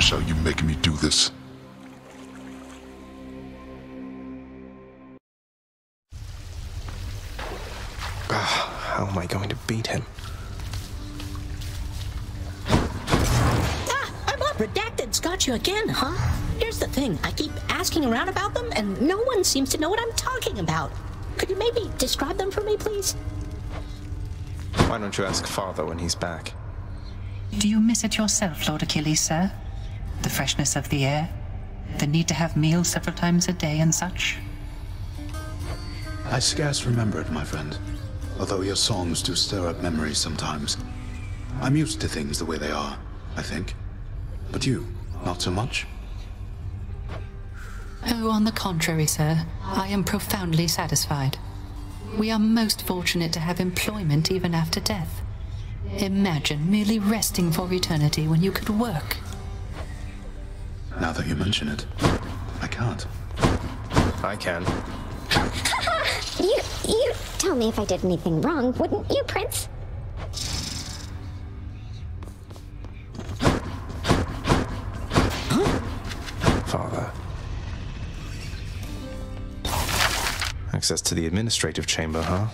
gosh, are you making me do this? How am I going to beat him? I'm on Redacted's got you again, huh? Here's the thing, I keep asking around about them, and no one seems to know what I'm talking about. Could you maybe describe them for me, please? Why don't you ask Father when he's back? Do you miss it yourself, Lord Achilles, sir? The freshness of the air? The need to have meals several times a day and such? I scarce remember it, my friend. Although your songs do stir up memories sometimes. I'm used to things the way they are, I think. But you, not so much? Oh, on the contrary, sir. I am profoundly satisfied. We are most fortunate to have employment even after death. Imagine merely resting for eternity when you could work. Now that you mention it, I can't. I can. You tell me if I did anything wrong, wouldn't you, Prince? Father. Access to the administrative chamber, huh?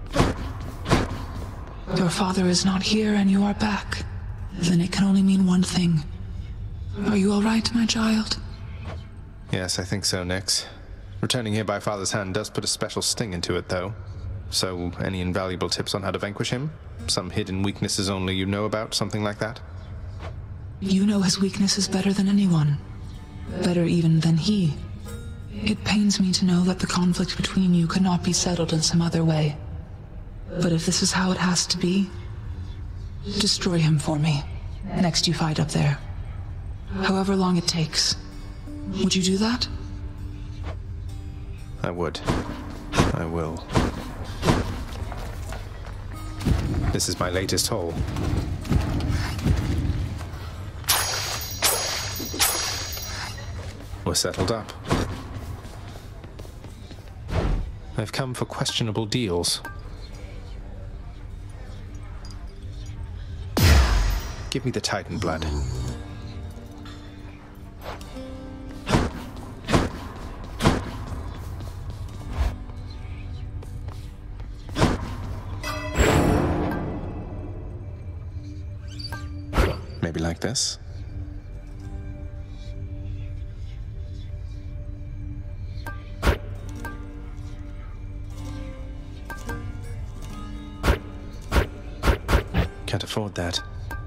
Your father is not here and you are back. Then it can only mean one thing. Are you all right, my child? Yes, I think so, Nix. Returning here by Father's hand does put a special sting into it, though. So, any invaluable tips on how to vanquish him? Some hidden weaknesses only you know about, something like that? You know his weaknesses better than anyone. Better even than he. It pains me to know that the conflict between you could not be settled in some other way. But if this is how it has to be, destroy him for me, next you fight up there. However long it takes. Would you do that? I would. I will. This is my latest haul. We're settled up. I've come for questionable deals. Give me the Titan blood. Maybe like this. Can't afford that.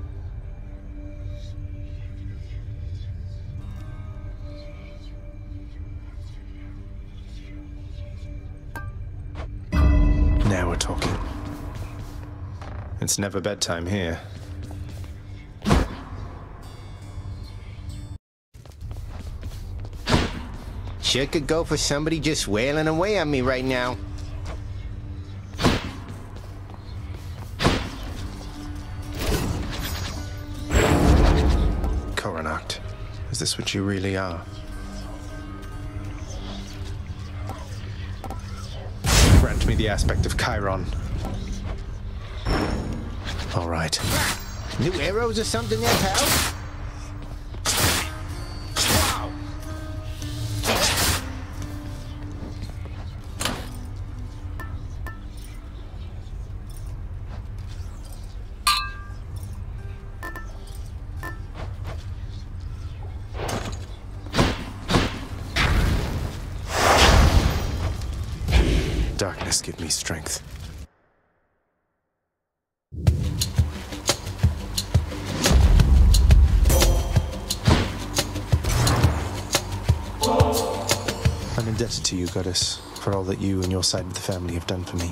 Now we're talking. It's never bedtime here. Sure could go for somebody just wailing away on me right now. Coronact, is this what you really are? Grant me the aspect of Chiron. All right. New arrows or something there, pal? Darkness, give me strength. I'm indebted to you, Goddess, for all that you and your side of the family have done for me.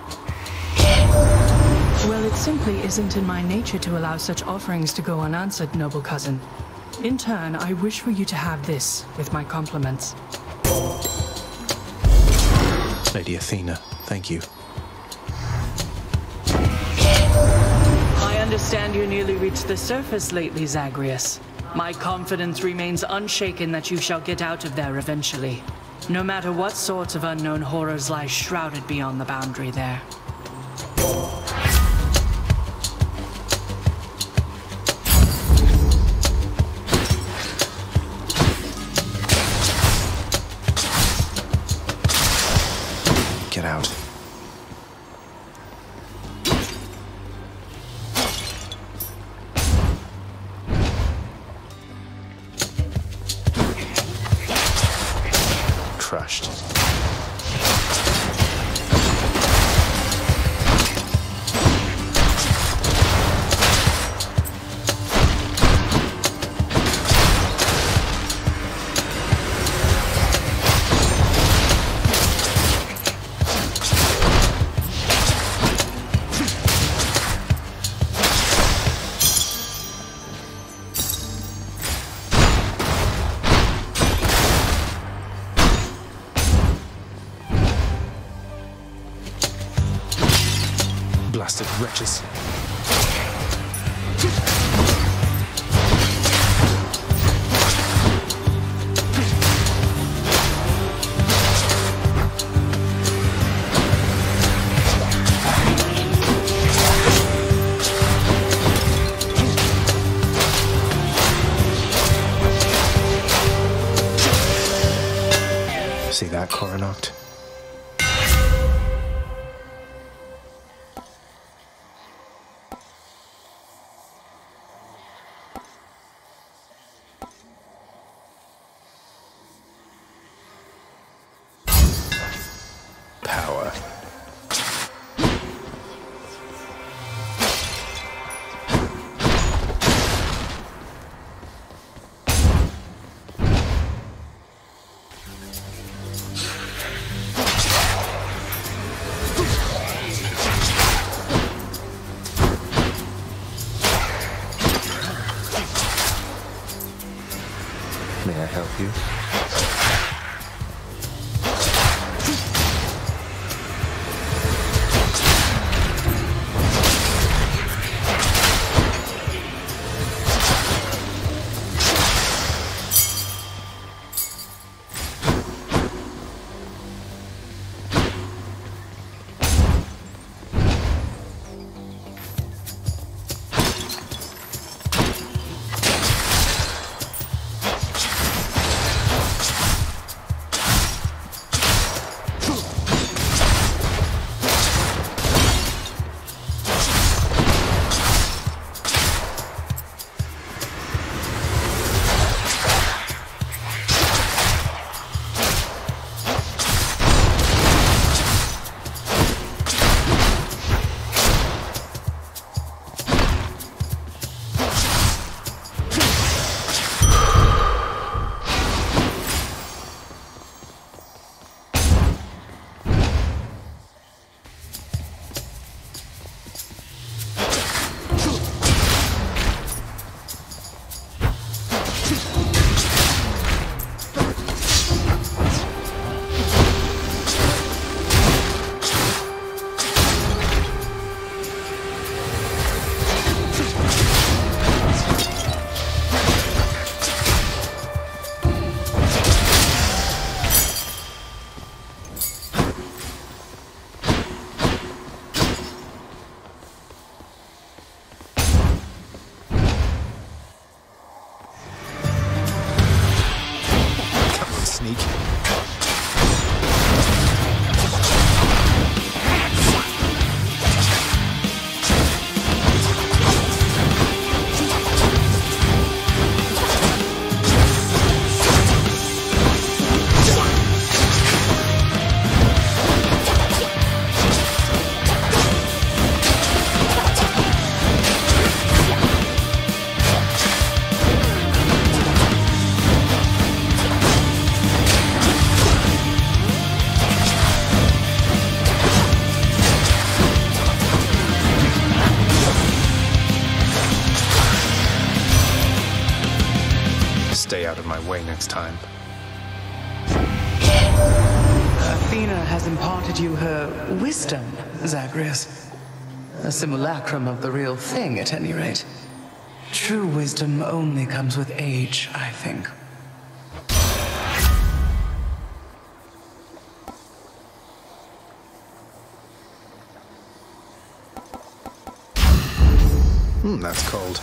Well, it simply isn't in my nature to allow such offerings to go unanswered, noble cousin. In turn, I wish for you to have this, with my compliments. Lady Athena, thank you. I understand you nearly reached the surface lately, Zagreus. My confidence remains unshaken that you shall get out of there eventually. No matter what sorts of unknown horrors lie shrouded beyond the boundary there. Accursed wretches. See that, Coronacht? Power. May I help you? Sneak. Stay out of my way next time. Athena has imparted you her wisdom, Zagreus. A simulacrum of the real thing, at any rate. True wisdom only comes with age, I think. That's cold.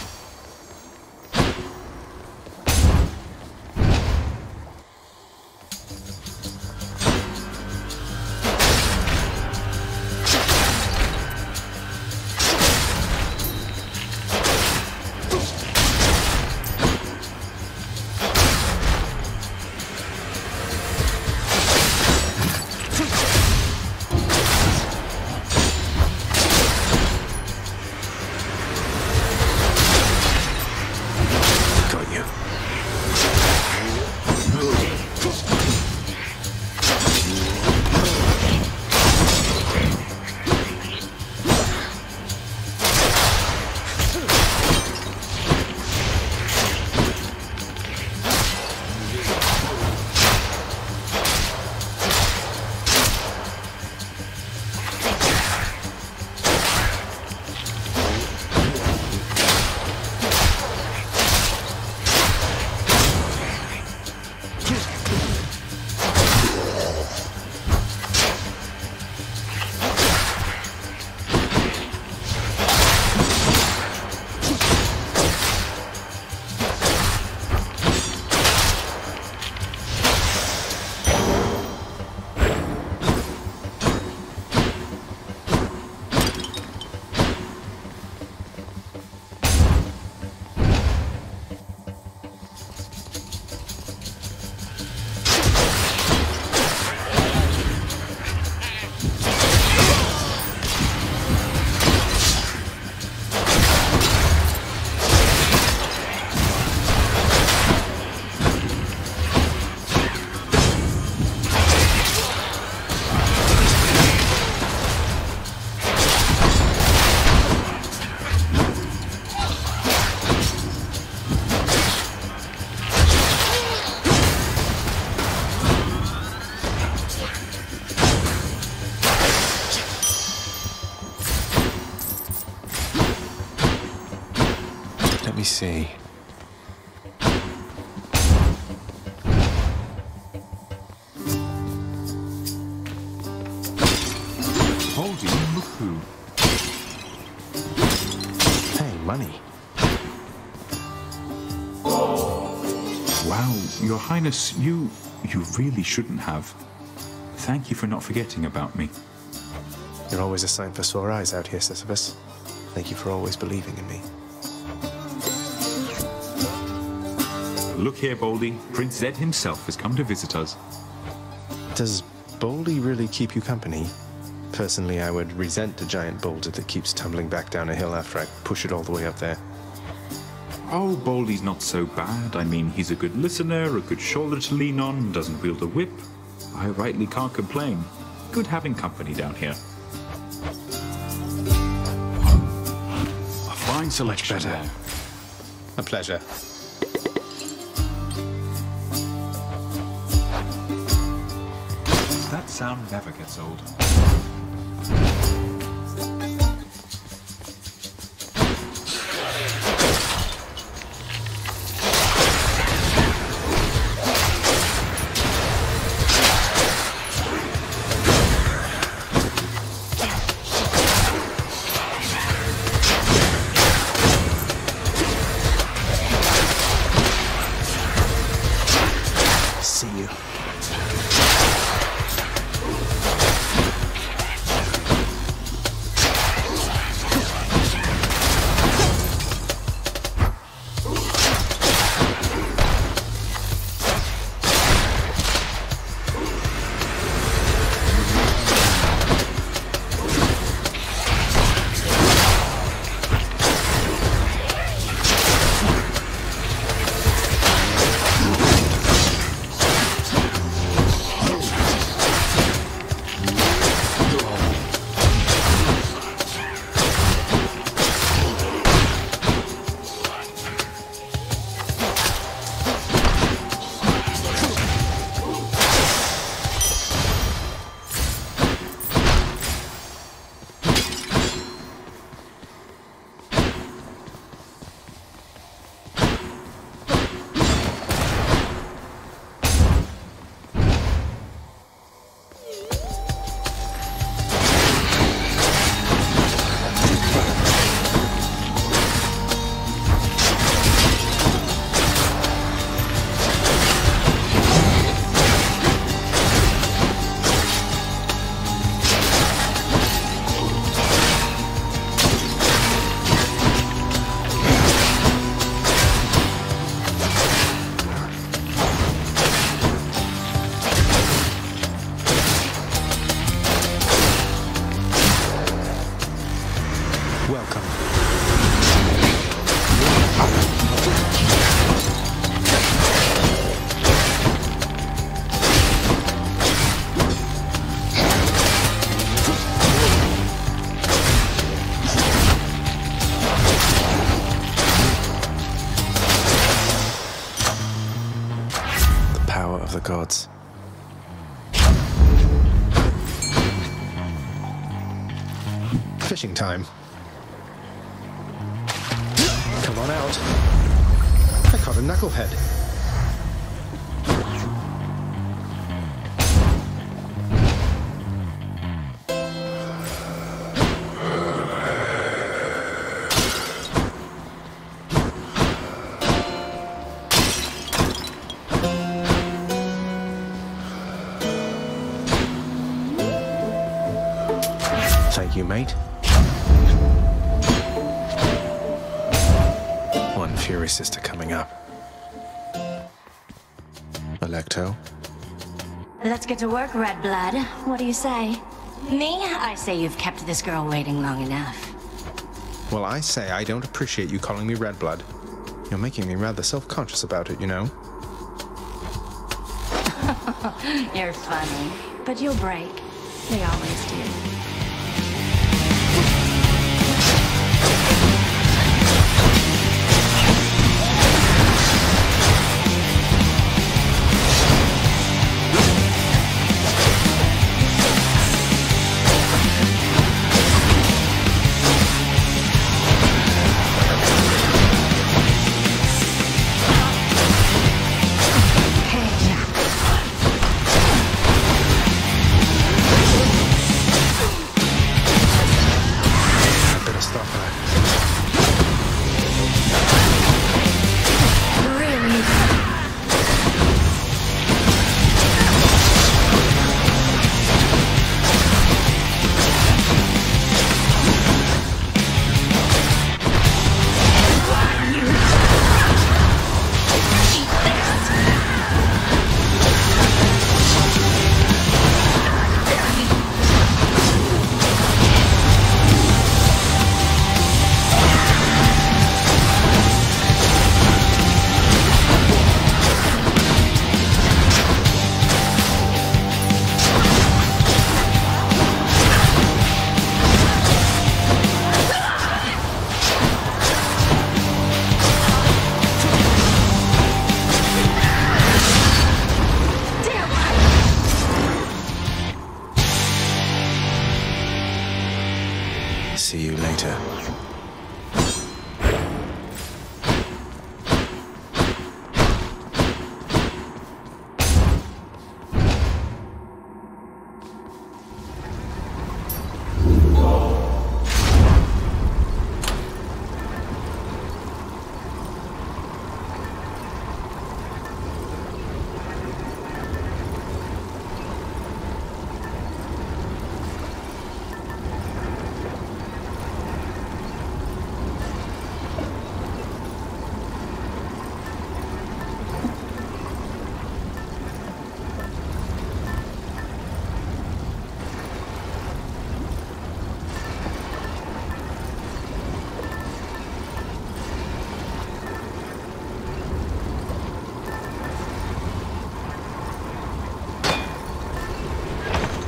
me see. Baldy, look who. Hey, money. Wow, Your Highness, you really shouldn't have. Thank you for not forgetting about me. You're always a sign for sore eyes out here, Sisyphus. Thank you for always believing in me. Look here, Baldy. Prince Zed himself has come to visit us. Does Baldy really keep you company? Personally, I would resent a giant boulder that keeps tumbling back down a hill after I push it all the way up there. Oh, Baldy's not so bad. I mean, he's a good listener, a good shoulder to lean on, doesn't wield a whip. I rightly can't complain. Good having company down here. A fine selection Better. there. A pleasure. That sound never gets old. See you. The gods. Fishing time. Come on out. I caught a knucklehead. Thank you, mate. One Fury Sister coming up. Electo. Let's get to work, Red Blood. What do you say? Me? I say you've kept this girl waiting long enough. Well, I say I don't appreciate you calling me Red Blood. You're making me rather self-conscious about it, you know. You're funny, but you'll break. They always do.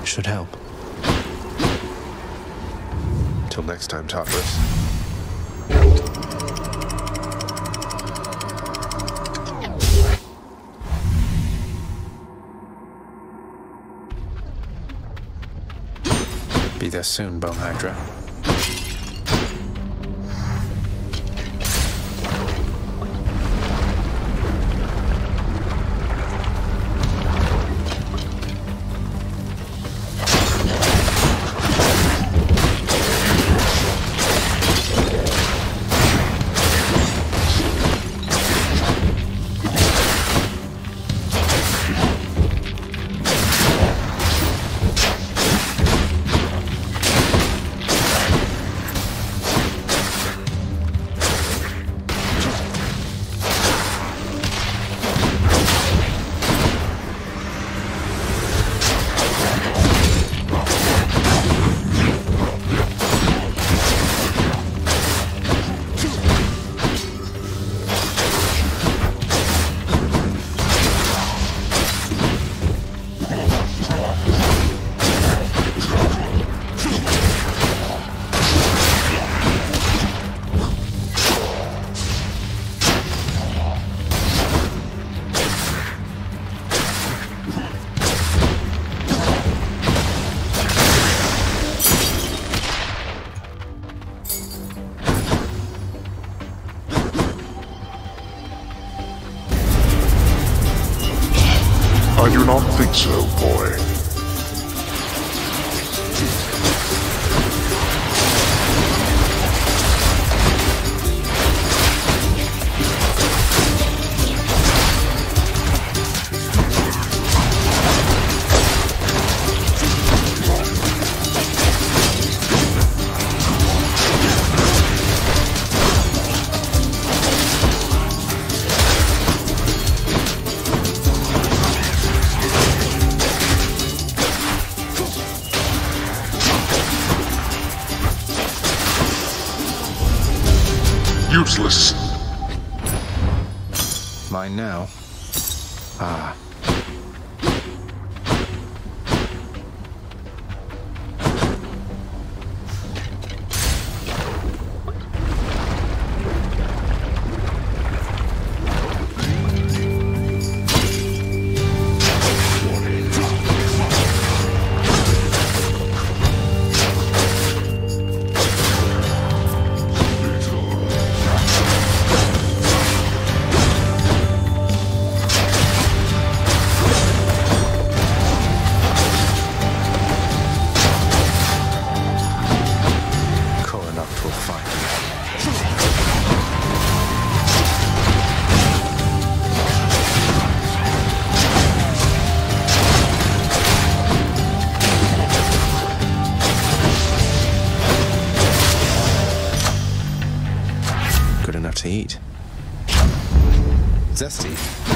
should help. Till next time, Tartarus. Be there soon, Bone Hydra. I do not think so, boy. Useless. Mine now? Ah. Good enough to eat. Zesty.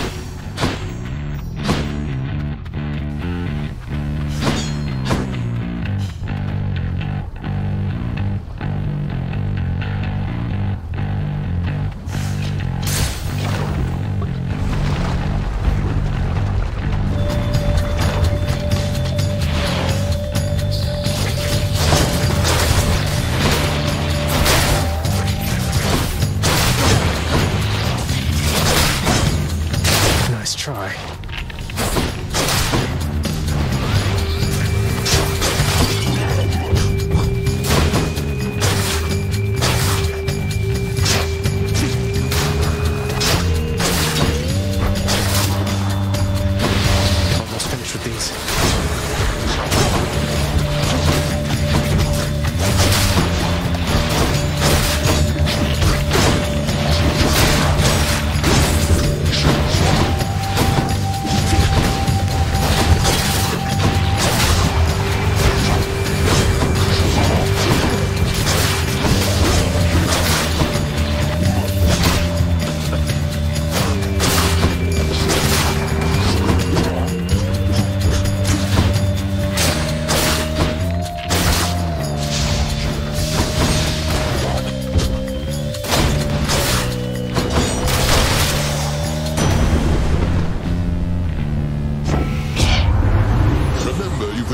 Nice try. Almost finished with these.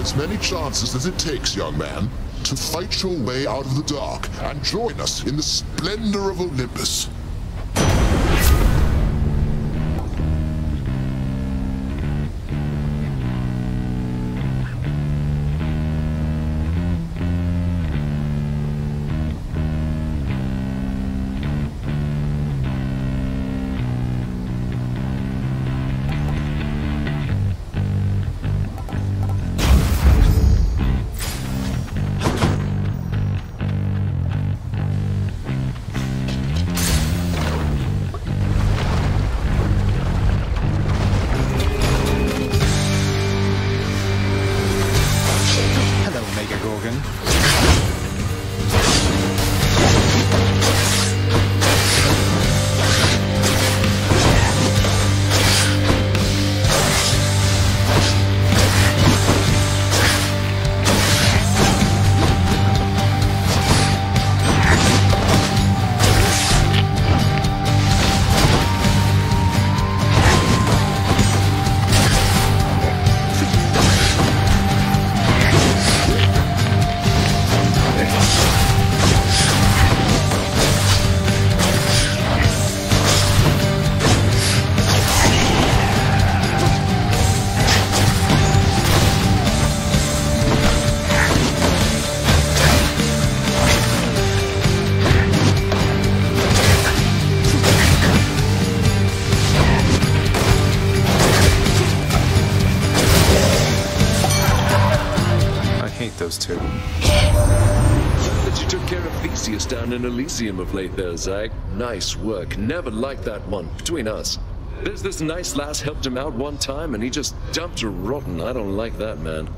as many chances as it takes, young man, to fight your way out of the dark and join us in the splendor of Olympus. That you took care of Theseus down in Elysium of late there, Zag. Nice work. Never liked that one. Between us. There's this nice lass helped him out one time and he just dumped her rotten. I don't like that, man.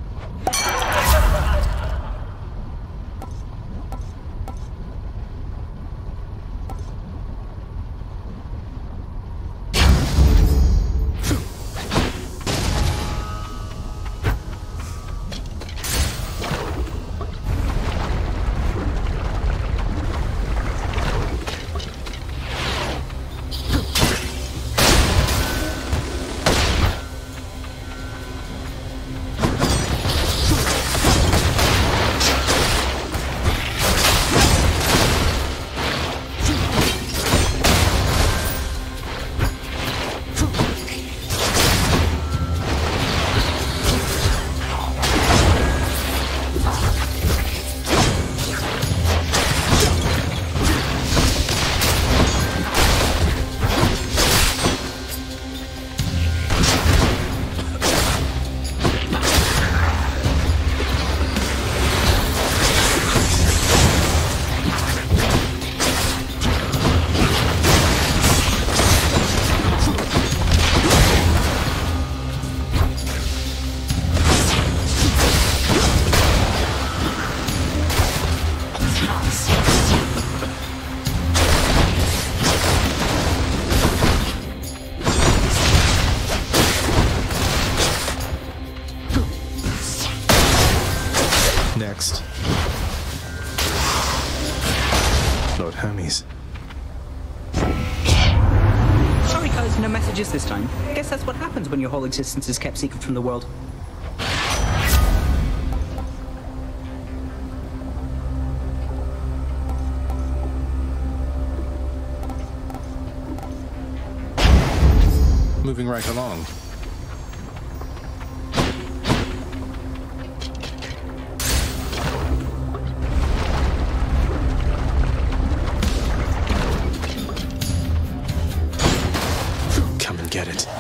Next. Lord Hermes. Sorry, cuz, no messages this time. Guess that's what happens when your whole existence is kept secret from the world. Moving right along. Come and get it.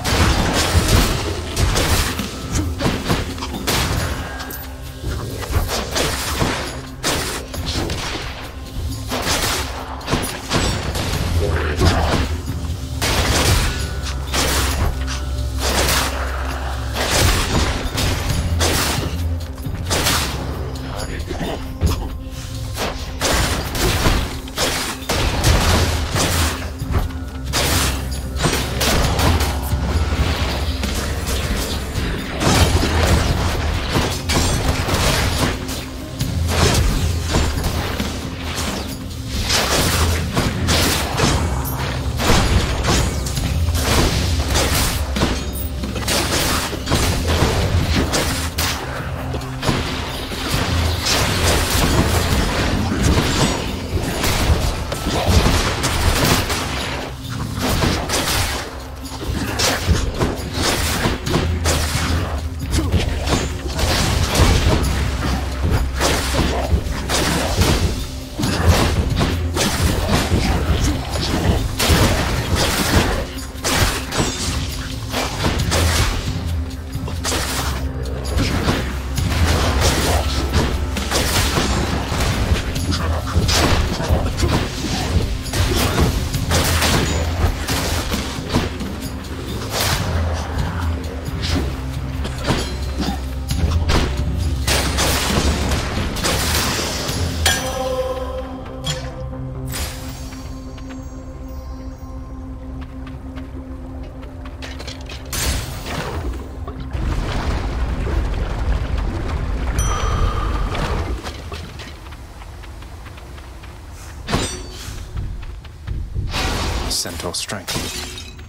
centaur strength.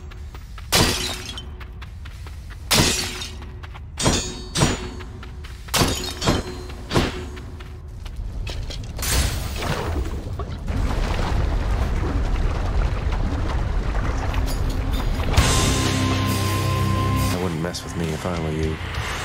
Mess with me if I were you.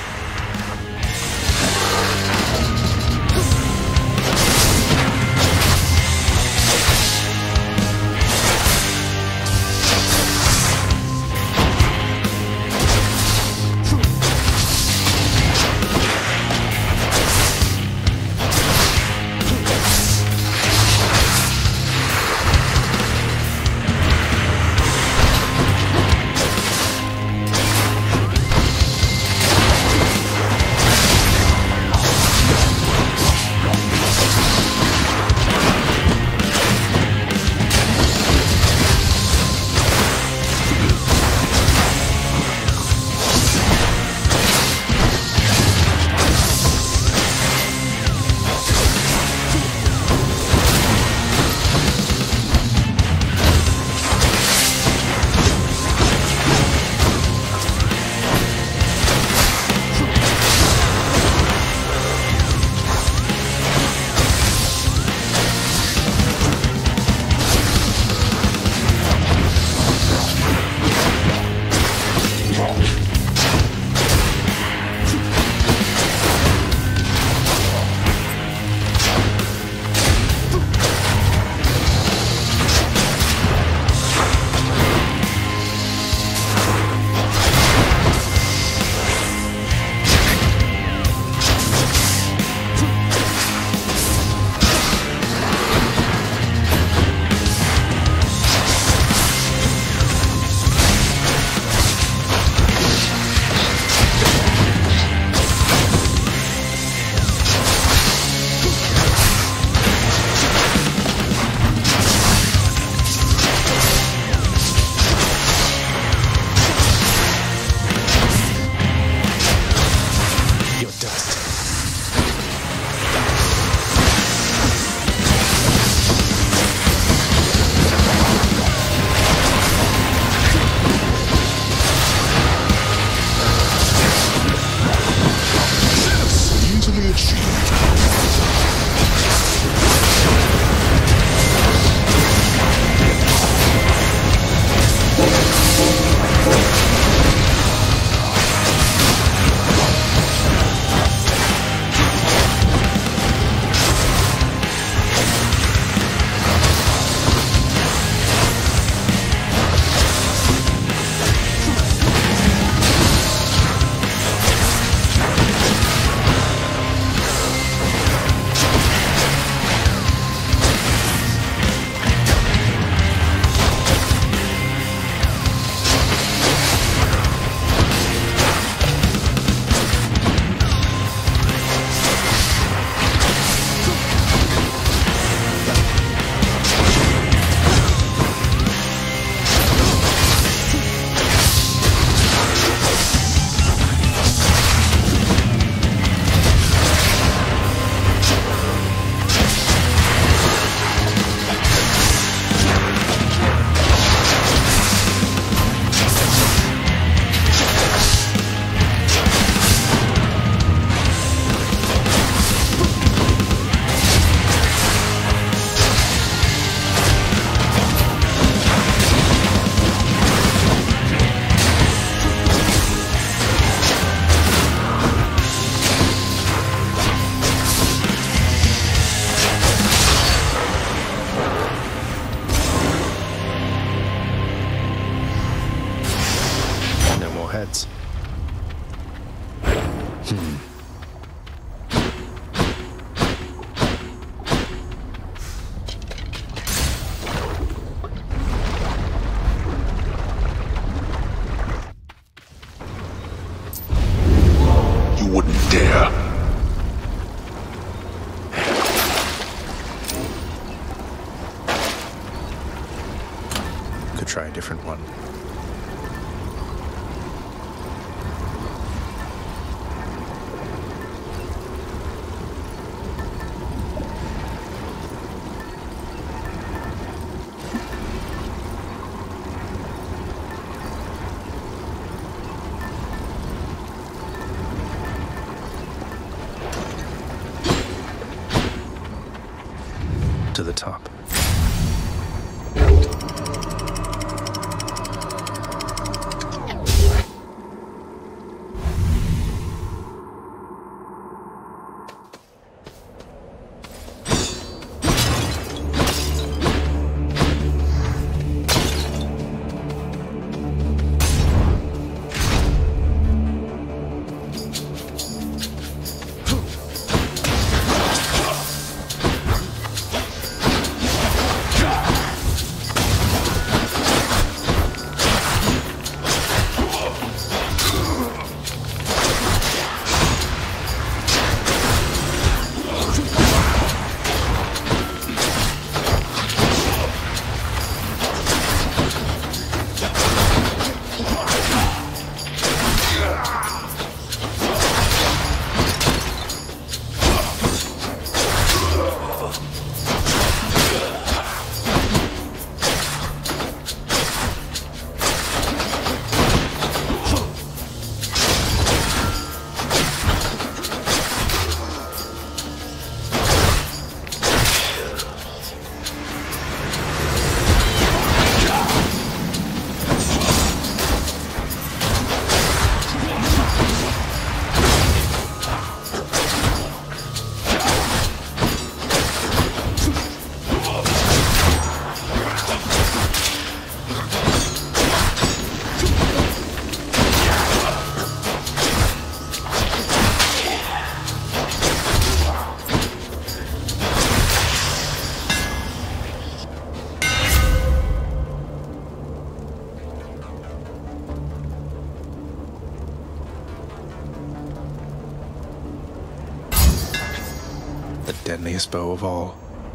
heads. You wouldn't dare. Could try a different one. to the top. The deadliest bow of all.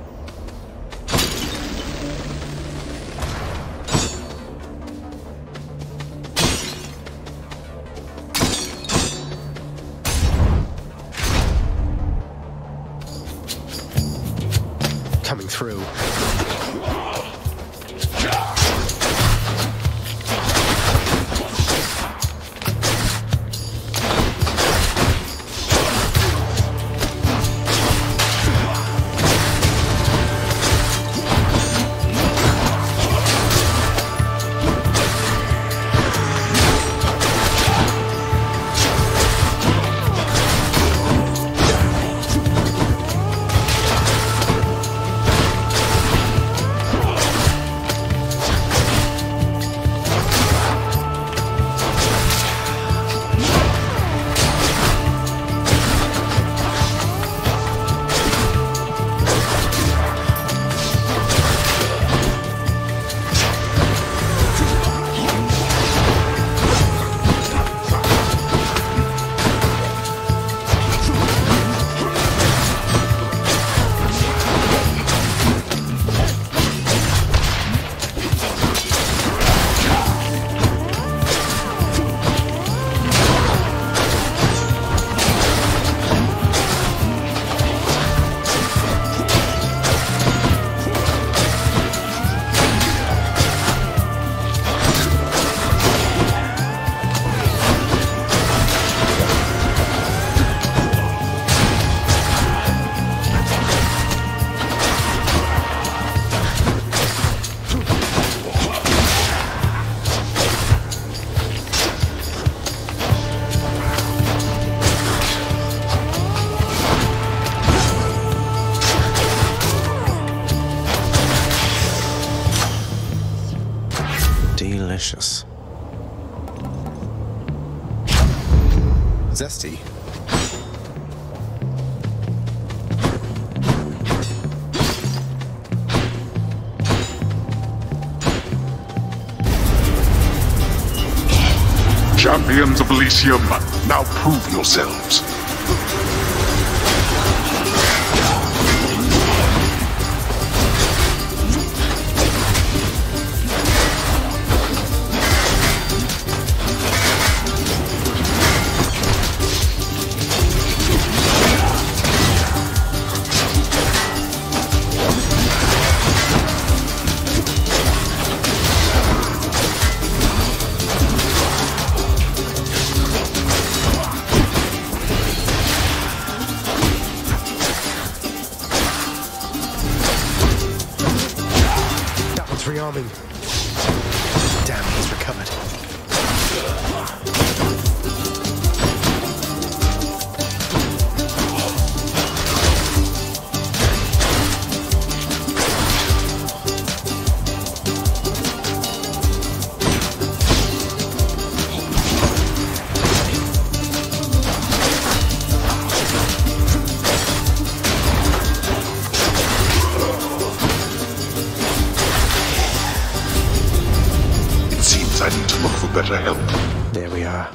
Coming through. Delicious. Zesty. Champions of Elysium, now prove yourselves. Perhaps I need to look for better help. There we are.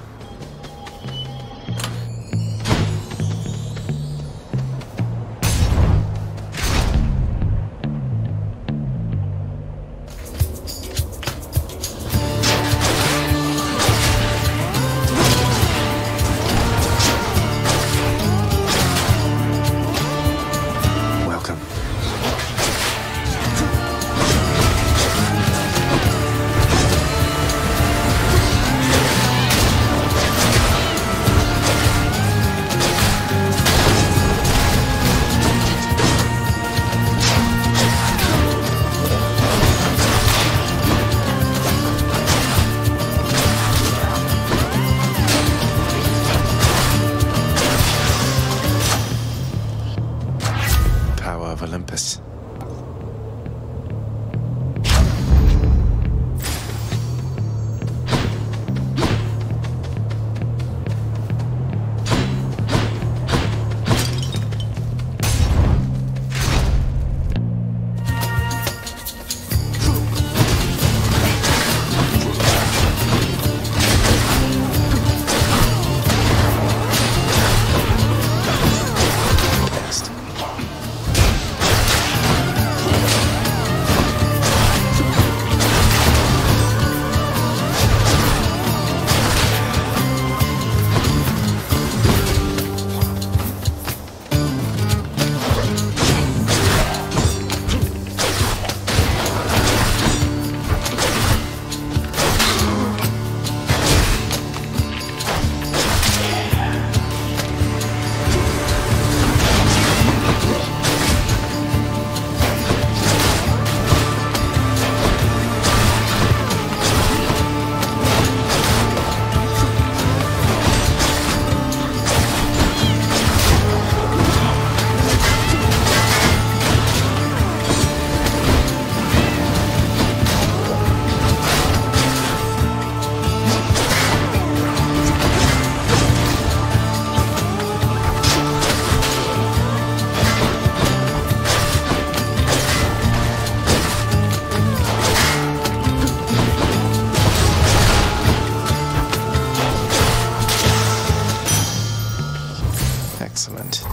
Olympus. Excellent.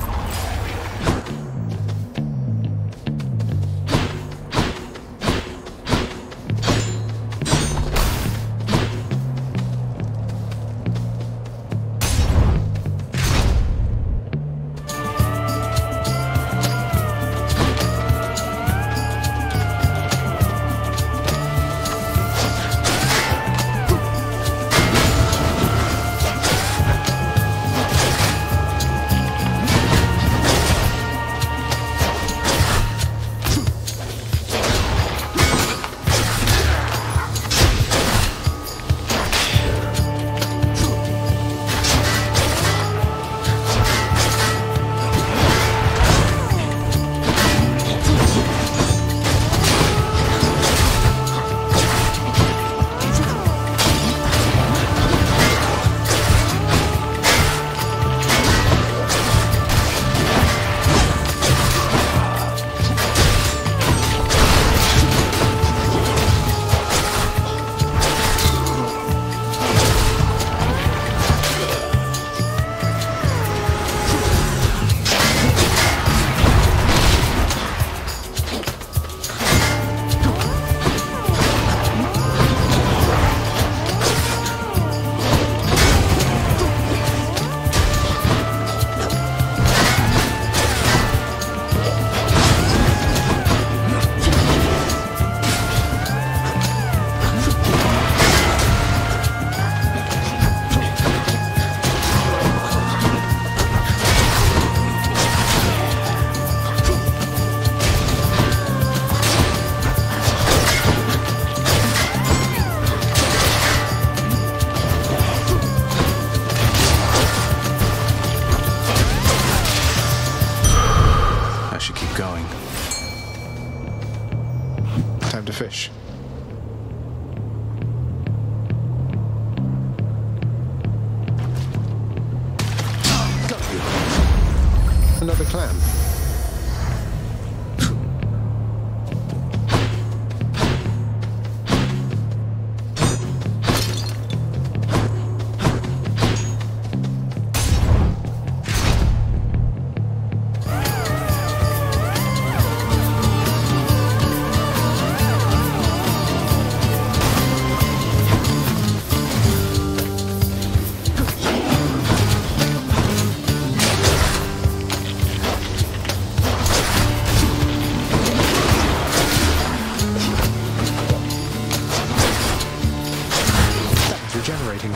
Time to fish. Got you. Another clam. regenerating.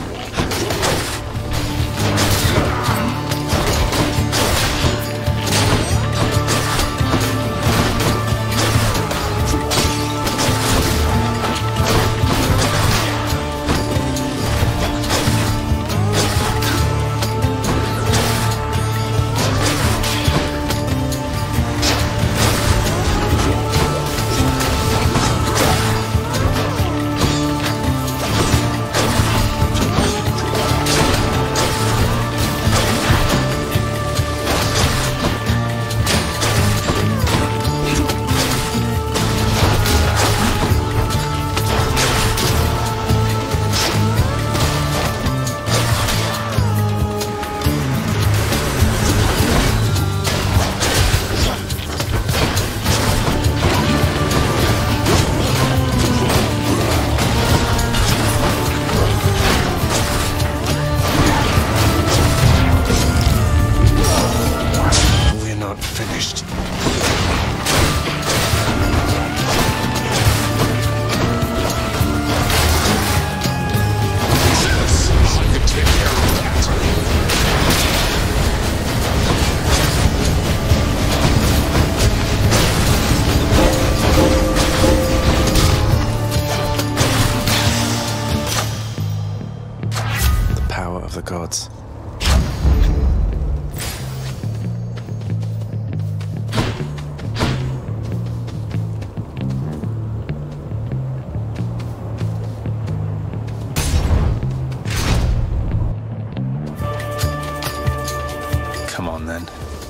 Of the gods. Come on then.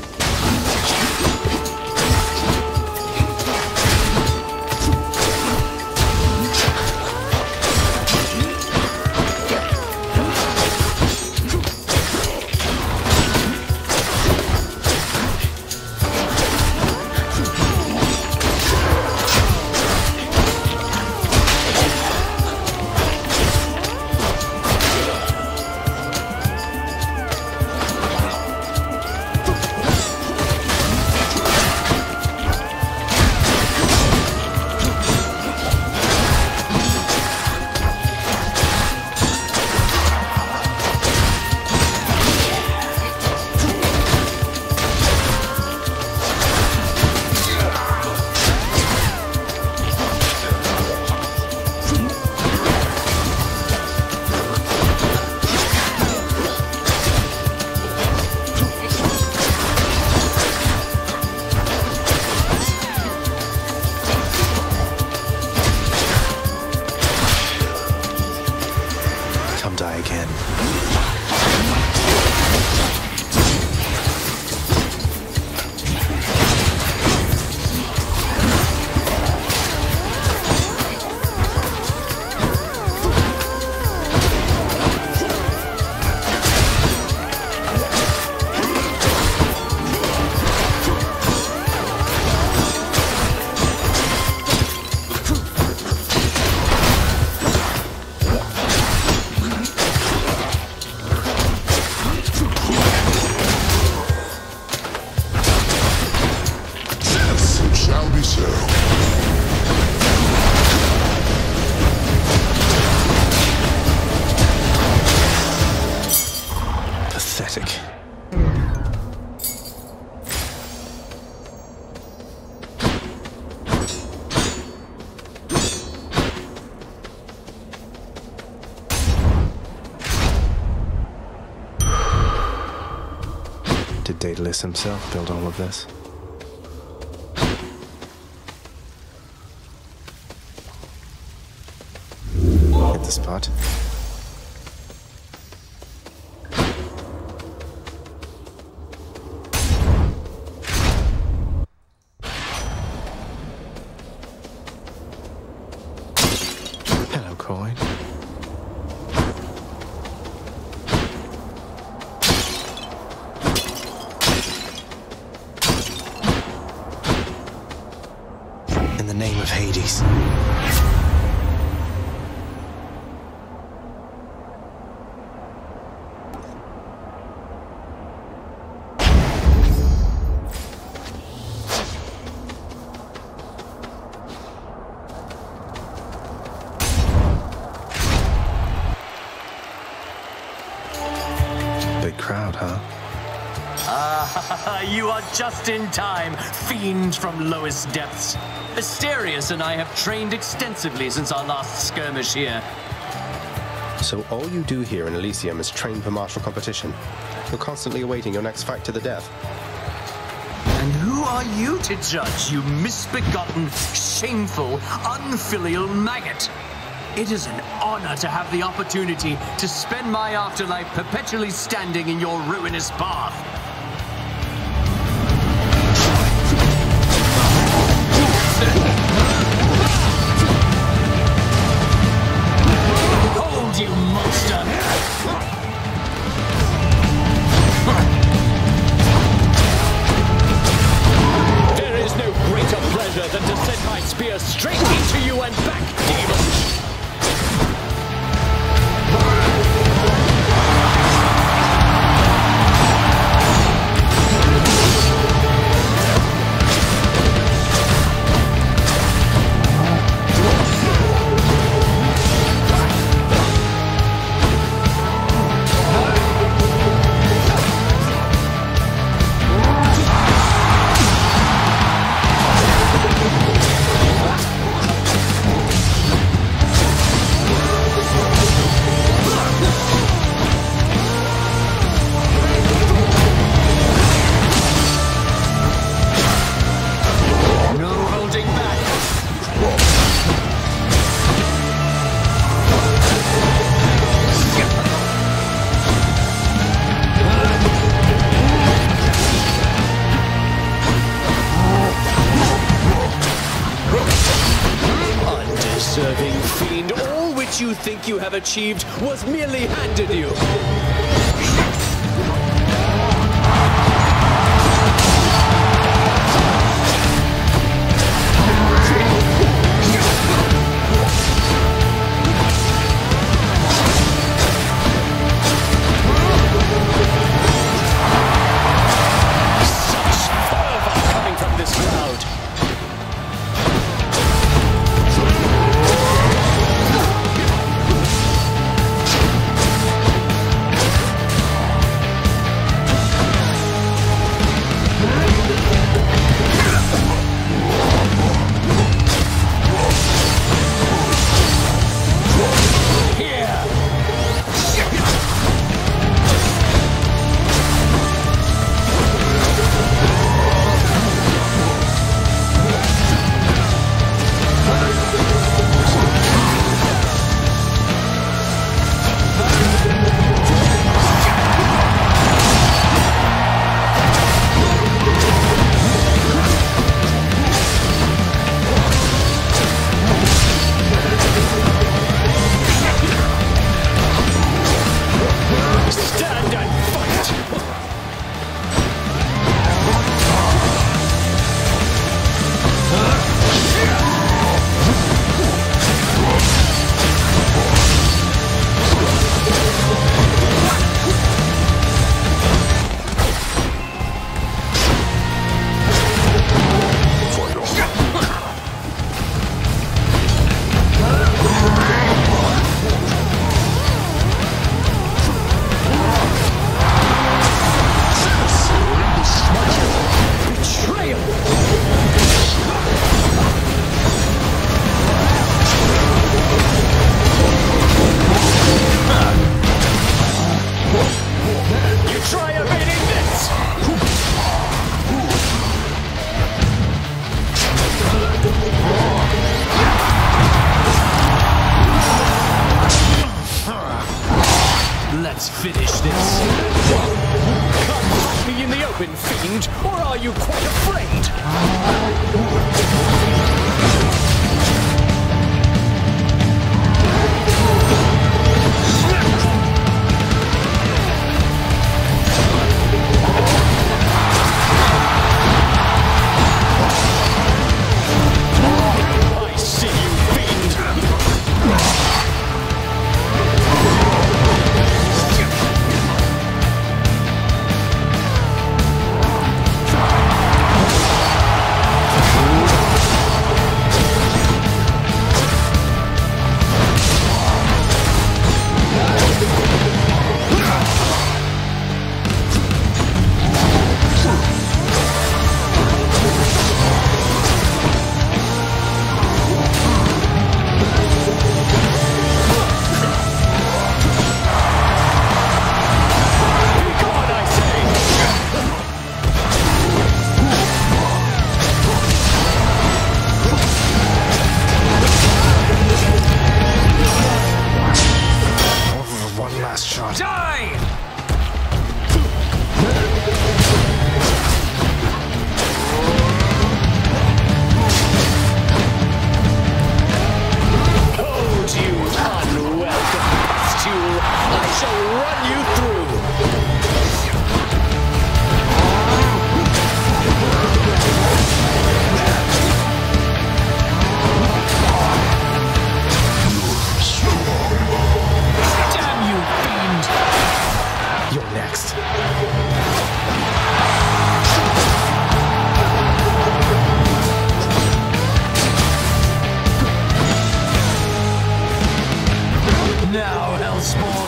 Die again. Pathetic. Did Daedalus himself build all of this? Hit the spot. Hello, coin. In the name of Hades. crowd, huh? Ah, you are just in time, fiend from lowest depths. Asterius and I have trained extensively since our last skirmish here. So all you do here in Elysium is train for martial competition. You're constantly awaiting your next fight to the death. And who are you to judge, you misbegotten, shameful, unfilial maggot? It is an honor to have the opportunity to spend my afterlife perpetually standing in your ruinous path. Hold, you monster! There is no greater pleasure than to send my spear straight into you and back, demon! Undeserving fiend, all which you think you have achieved was merely handed you. Such fervor coming from this crowd. Stand and fight! Let's finish this. Come fight me in the open, fiend, or are you quite afraid? I see you, fiend. Die! Hold you, unwelcome pustule! I shall run you through! Damn you, fiend! You're next. Now, Hellspawn!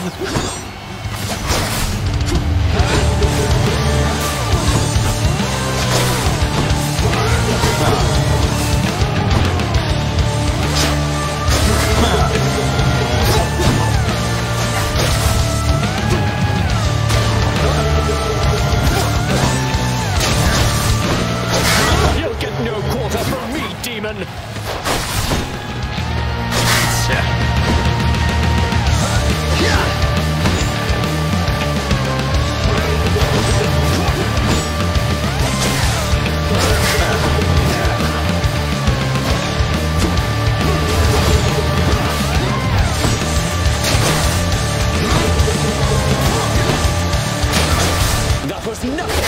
You'll get no quarter from me, demon! That was nothing!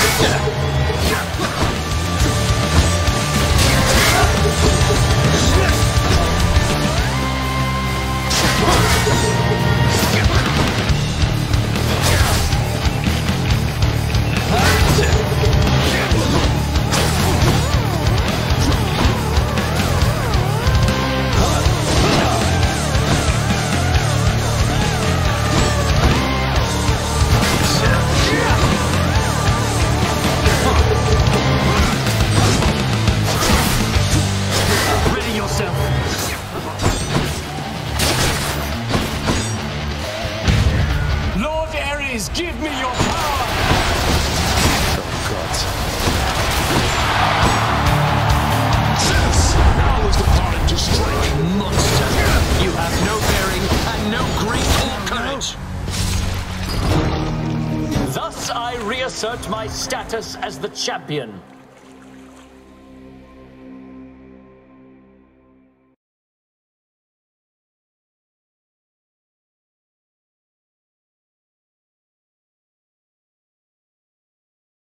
Ready yourself! Lord Ares, give me your power! Yes! Now is the time to strike! Monster! You have no bearing and no grace or courage! Thus I reassert my status as the champion.